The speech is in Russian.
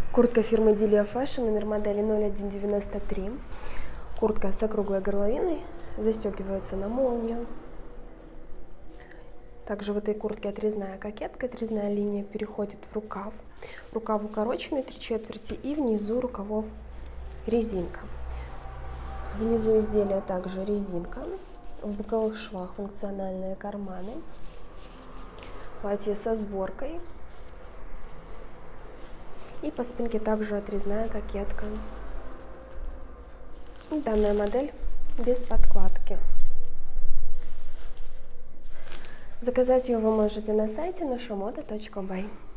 Куртка фирмы Delia Fashion, номер модели 0193. Куртка с округлой горловиной, застегивается на молнию. Также в этой куртке отрезная кокетка, отрезная линия переходит в рукав. Рукав укороченный, 3/4, и внизу рукавов резинка. Внизу изделия также резинка, в боковых швах функциональные карманы. Платье со сборкой. И по спинке также отрезная кокетка. Данная модель без подкладки. Заказать ее вы можете на сайте нашумото.бай.